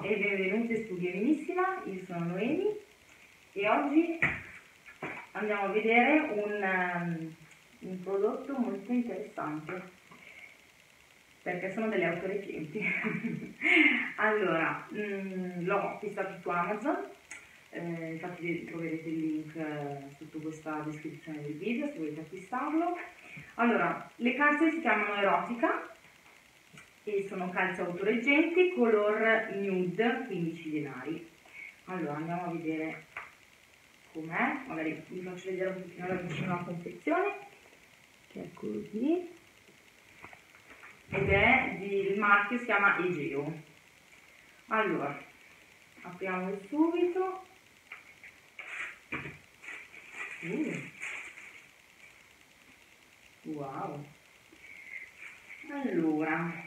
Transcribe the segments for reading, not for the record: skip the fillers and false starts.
e benvenuti su Divinissima, io sono Noemi e oggi andiamo a vedere un prodotto molto interessante perché sono delle auto recenti. Allora, l'ho acquistato su Amazon, infatti troverete il link sotto questa descrizione del video se volete acquistarlo. Allora, le calze si chiamano Erotica e sono calze autoreggenti color nude, 15 denari. Allora andiamo a vedere com'è, magari vi faccio vedere un pochino da vicino la confezione, che è così, ed è il marchio si chiama Egeo. Allora apriamo subito. Wow, allora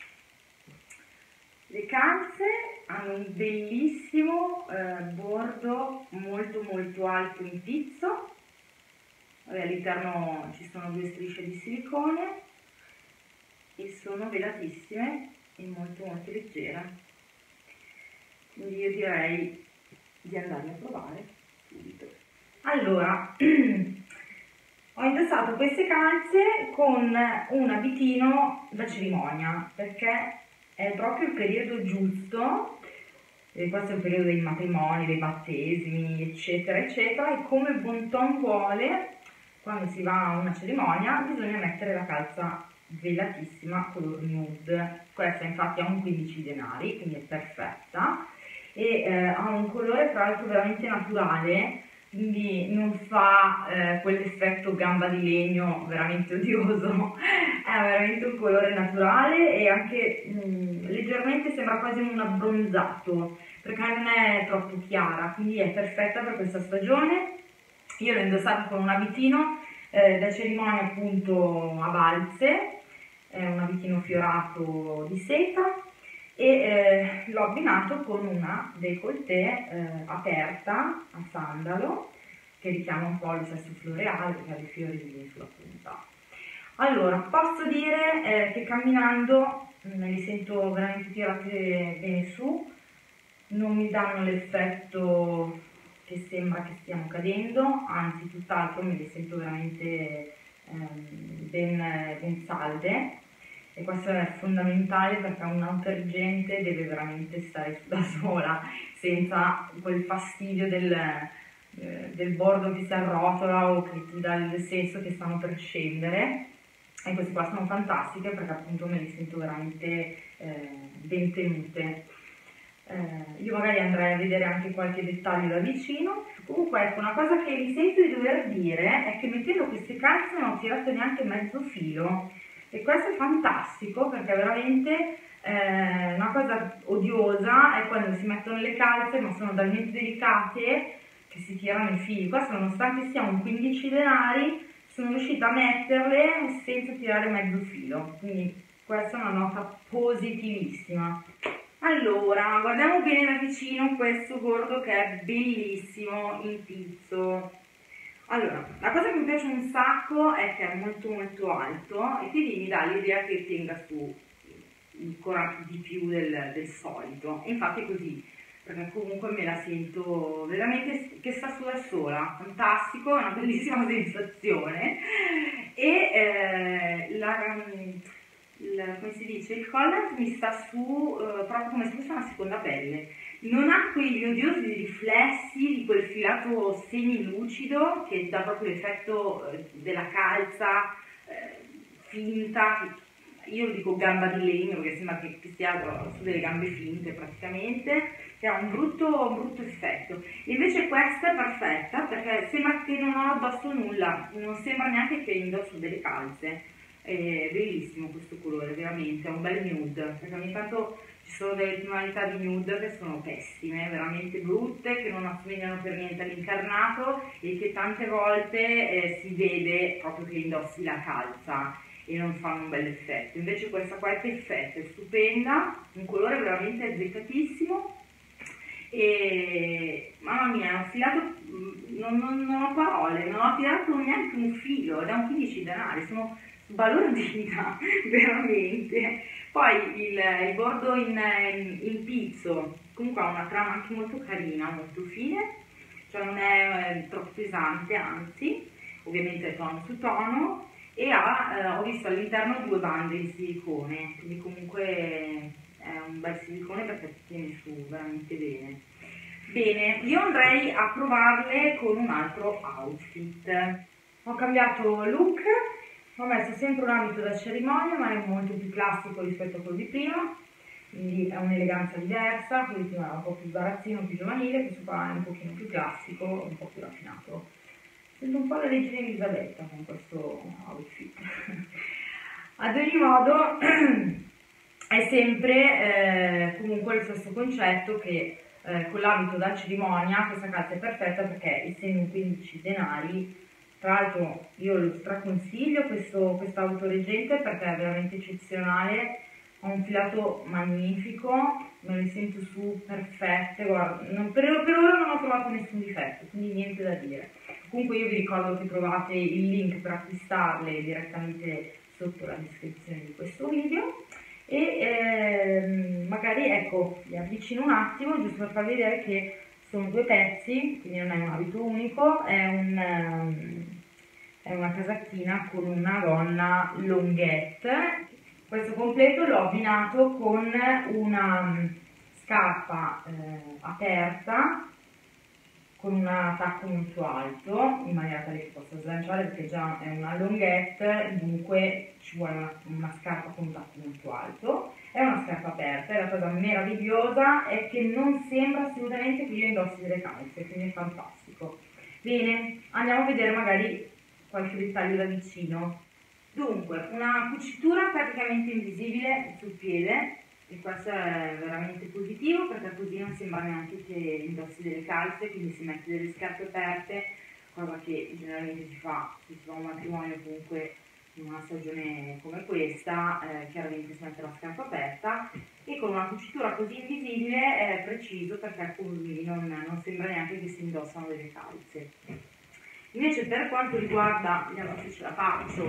le calze hanno un bellissimo bordo molto alto in pizzo. All'interno ci sono due strisce di silicone e sono velatissime e molto leggere, quindi io direi di andarle a provare subito. Allora ho indossato queste calze con un abitino da cerimonia perché è proprio il periodo giusto, questo è il periodo dei matrimoni, dei battesimi, eccetera, eccetera, e come Bon Ton vuole, quando si va a una cerimonia, bisogna mettere la calza velatissima, color nude. Questa infatti ha un 15 denari, quindi è perfetta, e ha un colore tra l'altro veramente naturale, quindi non fa quell'effetto gamba di legno veramente odioso, è veramente un colore naturale e anche leggermente sembra quasi un abbronzato, perché non è troppo chiara, quindi è perfetta per questa stagione. Io l'ho indossata con un abitino da cerimonia appunto a valze, è un abitino fiorato di seta, e l'ho abbinato con una décolleté aperta a sandalo che richiama un po' il sesso floreale perché ha dei fiori sulla punta. Allora, posso dire che camminando me li sento veramente tirate bene su, non mi danno l'effetto che sembra che stiamo cadendo, anzi tutt'altro me le sento veramente ben salde. E questo è fondamentale perché un autorreggente deve veramente stare da sola, senza quel fastidio del bordo che si arrotola o che ti dà il senso che stanno per scendere. E queste qua sono fantastiche perché appunto me le sento veramente ben tenute. Io magari andrei a vedere anche qualche dettaglio da vicino. Comunque ecco, una cosa che mi sento di dover dire è che mettendo queste calze non ho tirato neanche mezzo filo. E questo è fantastico perché veramente una cosa odiosa è quando si mettono le calze ma sono talmente delicate che si tirano i fili. Questo nonostante sia un 15 denari sono riuscita a metterle senza tirare mezzo filo, quindi questa è una nota positivissima. Allora guardiamo bene da vicino questo bordo che è bellissimo in pizzo. Allora, la cosa che mi piace un sacco è che è molto alto e quindi mi dà l'idea che tenga su ancora di più del solito. E infatti è così, perché comunque me la sento veramente che sta su da sola, fantastico, è una bellissima sensazione. E come si dice, il collant mi sta su proprio come se fosse una seconda pelle. Non ha quegli odiosi riflessi di quel filato semilucido che dà proprio l'effetto della calza finta, io lo dico gamba di legno perché sembra che stia su delle gambe finte praticamente, che ha un brutto effetto. Invece questa è perfetta perché sembra che non ho addosso nulla, non sembra neanche che indosso delle calze. È bellissimo questo colore, veramente, è un bel nude, perché ogni tanto ci sono delle tonalità di nude che sono pessime, veramente brutte, che non assomigliano per niente all'incarnato e che tante volte si vede proprio che indossi la calza e non fanno un bel effetto. Invece questa qua è perfetta, è stupenda, un colore veramente azzeccatissimo e mamma mia, ho filato, non ho parole, non ho tirato neanche un filo, ed è un 15 denari, sono sbalordita veramente. Poi il bordo in pizzo comunque ha una trama anche molto carina, molto fine, cioè non è troppo pesante, anzi, ovviamente è tono su tono, e ho visto all'interno 2 bande in silicone, quindi comunque è un bel silicone perché tiene su veramente bene. Bene, io andrei a provarle con un altro outfit. Ho cambiato look, ho messo sempre un abito da cerimonia, ma è molto più classico rispetto a quello di prima, quindi è un'eleganza diversa. Quello di prima era un po' più sbarazzino, più giovanile, questo qua è un pochino più classico, un po' più raffinato. Sento un po' la regina Elisabetta con questo outfit. Ad ogni modo è sempre comunque lo stesso concetto, che con l'abito da cerimonia questa calza è perfetta perché essendo un 15 denari, tra l'altro io lo straconsiglio questo autoreggente perché è veramente eccezionale, ha un filato magnifico, me le sento su perfette, guarda, per ora non ho trovato nessun difetto, quindi niente da dire. Comunque io vi ricordo che trovate il link per acquistarle direttamente sotto la descrizione di questo video e magari ecco vi avvicino un attimo giusto per farvi vedere che sono 2 pezzi, quindi non è un abito unico, è una casacchina con una gonna longhette. Questo completo l'ho abbinato con una scarpa aperta con un attacco molto alto, in maniera tale che possa slanciare perché già è una longhette, dunque ci vuole una scarpa con un tacco molto alto. È una scarpa aperta e la cosa meravigliosa è che non sembra assolutamente che io indossi delle calze, quindi è fantastico. Bene, andiamo a vedere magari qualche dettaglio da vicino. Dunque, una cucitura praticamente invisibile sul piede, e questo è veramente positivo perché così non sembra neanche che indossi delle calze, quindi si mette delle scarpe aperte, cosa che generalmente si fa se si fa un matrimonio o comunque in una stagione come questa, chiaramente si mette la scarpa aperta, e con una cucitura così invisibile è preciso perché così non sembra neanche che si indossano delle calze. Invece per quanto riguarda, vediamo se ce la faccio,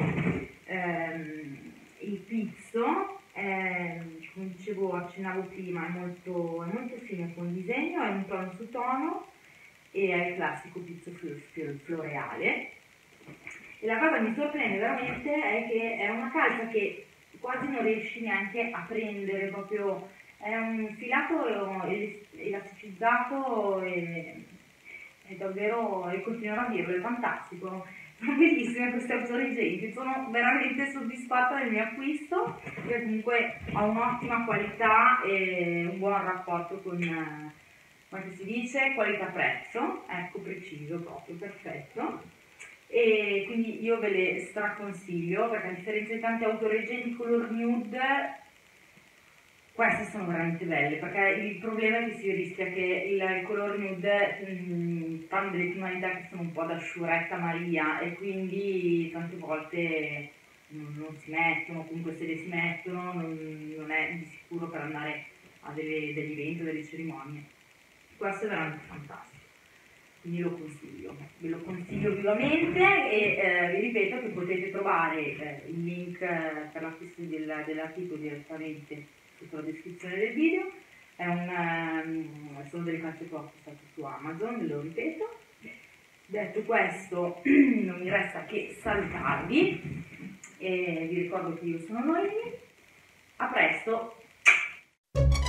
il pizzo, come dicevo, accennavo prima, è molto fine con disegno, è un tono su tono e è il classico pizzo floreale. E la cosa che mi sorprende veramente è che è una calza che quasi non riesci neanche a prendere, proprio è un filato elasticizzato e davvero, e continuerò a dirlo, è fantastico. Sono bellissime queste autoreggenti, sono veramente soddisfatta del mio acquisto, che comunque ha un'ottima qualità e un buon rapporto con, come si dice, qualità-prezzo, ecco, preciso proprio, perfetto. E quindi io ve le straconsiglio perché a differenza di tante autoreggenti color nude, queste sono veramente belle, perché il problema è che si rischia che il color nude fanno delle tonalità che sono un po' da sciuretta Maria e quindi tante volte non si mettono, comunque se le si mettono non è di sicuro per andare a degli eventi o delle cerimonie. Questo è veramente fantastico, quindi lo consiglio, ve lo consiglio vivamente e vi ripeto che potete trovare il link per l'acquisto dell'articolo direttamente sotto la descrizione del video. Sono delle calze che ho acquistato su Amazon, ve lo ripeto. Detto questo, non mi resta che salutarvi e vi ricordo che io sono Noemi. A presto!